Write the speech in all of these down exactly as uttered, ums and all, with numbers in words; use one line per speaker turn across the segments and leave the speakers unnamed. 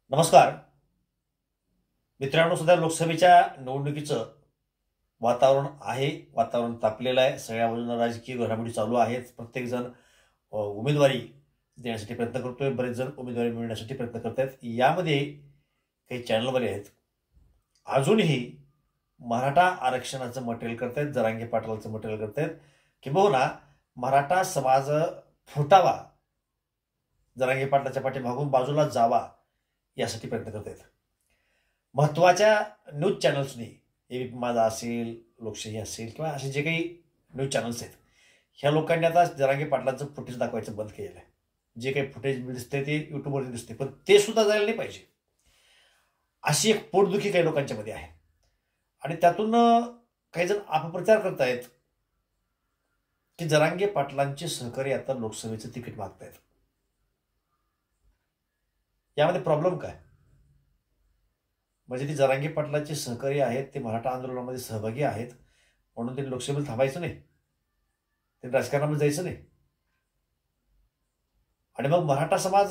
नमस्कार मित्रांनो, सध्या लोकसभेच्या निवडणुकीचं वातावरण आहे. वातावरण तापलेलं आहे. सगळ्या बाजूंना राजकीय घडामोडी चालू आहेत. प्रत्येकजण अ, उमेदवारी देण्यासाठी प्रयत्न करतोय. बरेच जण उमेदवारी मिळवण्यासाठी प्रयत्न करत आहेत. यामध्ये काही चॅनलवाले आहेत अजूनही मराठा आरक्षणाचं मटेरियल करतायत, जरांगे पाटलांचं मटेरियल करतायत, किंबहुना मराठा समाज फुटावा, जरांगे पाटलाच्या पाठीमागून बाजूला जावा यासाठी प्रयत्न करत आहेत. महत्त्वाच्या न्यूज चॅनल्सनी, एबीपी माझा असेल, लोकशाही असेल किंवा असे जे काही न्यूज चॅनल्स आहेत, ह्या लोकांनी आता जरांगे पाटलांचं फुटेज दाखवायचं बंद केलेलं आहे. जे काही फुटेज दिसते ते यूट्यूबवरती दिसते, पण ते सुद्धा जायला नाही पाहिजे अशी एक पोटदुखी काही लोकांच्या मध्ये आहे. आणि त्यातून काही जण अपप्रचार करतायत की जरांगे पाटलांचे सहकारी आता लोकसभेचं तिकीट मागतायत. यामध्ये प्रॉब्लेम काय? म्हणजे ती जरांगे पाटलांचे सहकारी आहेत, ते मराठा आंदोलनामध्ये सहभागी आहेत, म्हणून ते लोकसभेत थांबायचं नाही, ते राजकारणामध्ये जायचं नाही. आणि मग मराठा समाज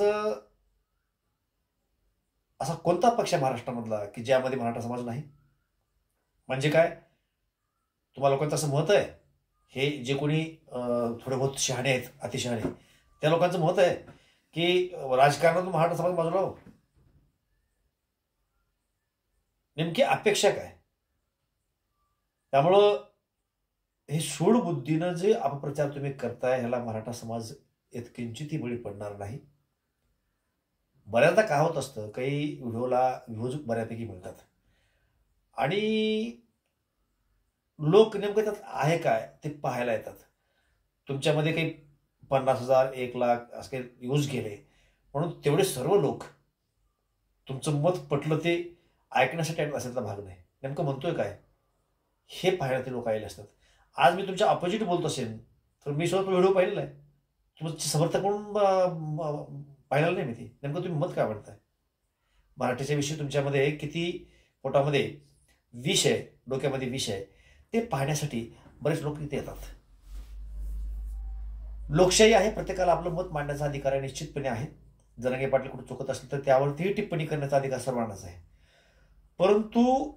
असा कोणता पक्ष आहे महाराष्ट्रामधला की ज्यामध्ये मराठा समाज नाही? म्हणजे काय, तुम्हाला लोकांचं असं मत आहे, हे जे कोणी थोडे बहुत शहाणे आहेत, अतिशहाणे, त्या लोकांचं मत आहे की राजकारणातून मराठा समाज बाजूला हो? नेमकी अपेक्षा काय? त्यामुळं हे सूड बुद्धीनं जे अपप्रचार तुम्ही करताय, ह्याला मराठा समाज इतकिंचितही बळी पडणार नाही. बऱ्याचदा काय होत असतं, काही व्हिडिओला व्ह्यूज बऱ्यापैकी मिळतात आणि लोक नेमकं त्यात आहे काय ते पाहायला येतात. तुमच्यामध्ये काही पन्नास हजार एक लाख असं काही यूज केले म्हणून तेवढे सर्व लोक तुमचं मत पटलं ते ऐकण्यासाठी असायचा भाग नाही. नेमकं म्हणतोय काय हे पाहायला ते लोक आलेले असतात. आज मी तुमच्या अपोजिट बोलत असेल तर मी स्वतः व्हिडिओ पाहिलेला आहे, तुमचे समर्थक म्हणून पाहिलेलं नाही मी. ते नेमकं तुम्ही मत काय म्हणताय? मराठीच्या विषयी तुमच्यामध्ये किती पोटामध्ये विष आहे, डोक्यामध्ये विष आहे, ते पाहण्यासाठी बरेच लोक इथे येतात. लोकशाही आहे, प्रत्येकाला आपलं मत मांडण्याचा अधिकार आहे, निश्चितपणे आहे. जरांगे पाटील कुठे चुकत असेल तर त्यावरतीही टिप्पणी करण्याचा अधिकार सर्वांनाच आहे. परंतु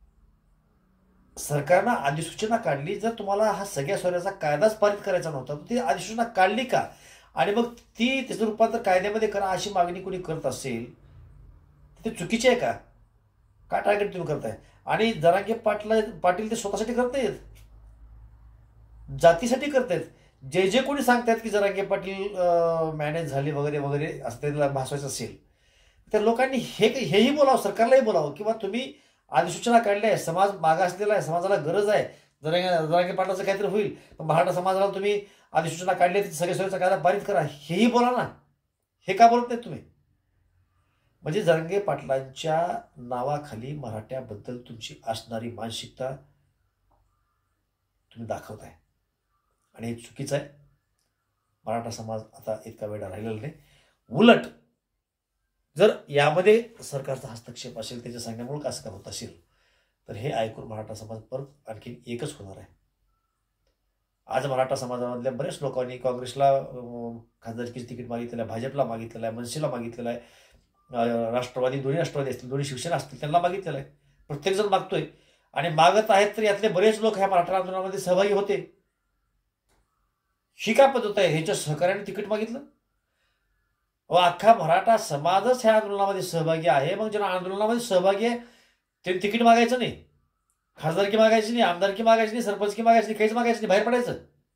सरकारनं अधिसूचना काढली, जर तुम्हाला हा सगळ्या सोयऱ्याचा कायदाच पारित करायचा नव्हता तर ती अधिसूचना काढली का? आणि मग ती त्याचं रूपांतर कायद्यामध्ये करा अशी मागणी कोणी करत असेल तर ते चुकीचे आहे का? का टार्गेट तुम्ही करताय? आणि जरांगे पाटला पाटील ते स्वतःसाठी करत नाहीत, जातीसाठी करतायत. जे जे कोणी सांगतायत की जरांगे पाटील मॅनेज झाले वगैरे वगैरे असं त्याला भासवायचं असेल, त्या लोकांनी हे हेही बोलावं, सरकारलाही बोलावं किंवा तुम्ही अधिसूचना काढली आहे, समाज मागासलेला आहे, समाजाला गरज आहे, जरांगे जरांगे पाटलाचं काहीतरी होईल, पण मराठा समाजाला तुम्ही अधिसूचना काढली, सगळे सोयीचा कायदा पारित करा, हेही बोला ना. हे का बोलत नाही तुम्ही? म्हणजे जरांगे पाटलांच्या नावाखाली मराठ्याबद्दल तुमची असणारी मानसिकता तुम्ही दाखवताय आणि हे चुकीचं आहे. मराठा समाज आता इतका वेळा राहिलेला नाही. उलट जर यामध्ये सरकारचा हस्तक्षेप असेल, त्याच्या सांगण्यामुळे कसं काय होत असेल, तर हे ऐकून मराठा समाज परत आणखी एकच होणार आहे. आज मराठा समाजामधल्या बरेच लोकांनी काँग्रेसला खासदारकीचं तिकीट मागितलेलं आहे, भाजपला मागितलेलं आहे, मनसेला मागितलेलं आहे, राष्ट्रवादी दोन्ही राष्ट्रवादी असतील, दोन्ही शिवसेना असतील, त्यांना मागितलेलं आहे. प्रत्येकजण मागतोय आणि मागत आहेत, तर यातले बरेच लोक ह्या मराठा आंदोलनामध्ये सहभागी होते. ही काय पद्धत आहे? ह्याच्या सहकार्याने तिकीट मागितलं व अख्खा मराठा समाजच ह्या आंदोलनामध्ये सहभागी आहे. मग ज्यांना आंदोलनामध्ये सहभागी आहे ते तिकीट मागायचं नाही, खासदारकी मागायची नाही, आमदारकी मागायची नाही, सरपंचकी मागायची नाही, काहीच मागायचं नाही, बाहेर पडायचं.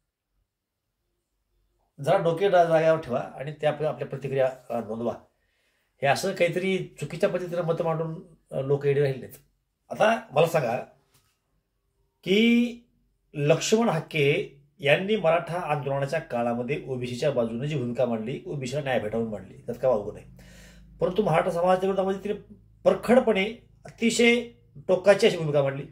जरा डोके जाग्यावर ठेवा आणि त्या आपल्या प्रतिक्रिया नोंदवा. हे असं काहीतरी चुकीच्या पद्धतीनं मत मांडून लोक येडे राहिले नाहीत. आता मला सांगा की लक्ष्मण हाके यांनी मराठा आंदोलनाच्या काळामध्ये ओबीसीच्या बाजूने जी भूमिका मांडली, ओबीसीला न्याय भेटावून मांडली, त्यात काय वावगं नाही. परंतु मराठा समाजाच्या विरोधामध्ये तिने परखडपणे अतिशय टोकाची अशी भूमिका मांडली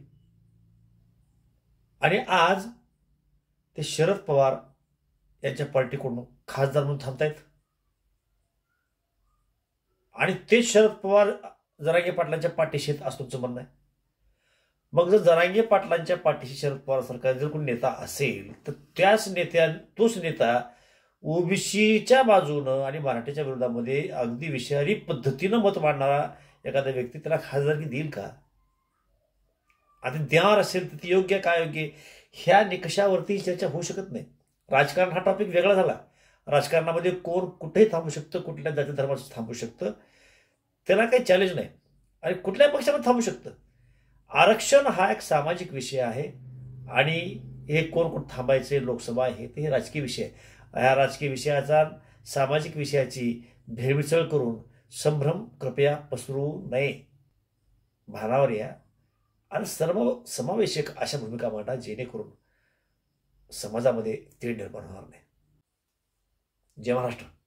आणि आज ते शरद पवार यांच्या पार्टीकडून खासदार म्हणून थांबतायत. आणि तेच शरद पवार जरांगे पाटलांच्या पाठीशी आहेत असं तुमचं म्हणणं आहे. मग जर जरांगे पाटलांच्या पाठीशी शरद पवार सरकार जर कोणी नेता असेल तर त्याच नेत्या तोच नेता ओबीसीच्या बाजूनं आणि मराठीच्या विरोधामध्ये अगदी विषारी पद्धतीनं मत मांडणारा एखादा व्यक्ती त्याला खासदारकी देईल का? आता देणार असेल तर ती योग्य काय योग्य ह्या निकषावरती चर्चा होऊ शकत नाही. राजकारण हा टॉपिक वेगळा झाला. राजकारणामध्ये कोण कुठेही थांबू शकतं, कुठल्या जाती धर्माचं थांबू शकतं, त्याला काही चॅलेंज नाही आणि कुठल्याही पक्षामध्ये थांबू शकतं. आरक्षण हा एक सामाजिक विषय आहे आणि हे कोण कोण थांबायचे लोकसभा हे ते राजकीय विषय आहे. ह्या राजकीय विषयाचा सामाजिक विषयाची भेळमिसळ करून संभ्रम कृपया पसरू नये. भानावर या आणि सर्व समावेशक अशा भूमिका मांडा जेणेकरून समाजामध्ये तेढ निर्माण होणार नाही. जय महाराष्ट्र.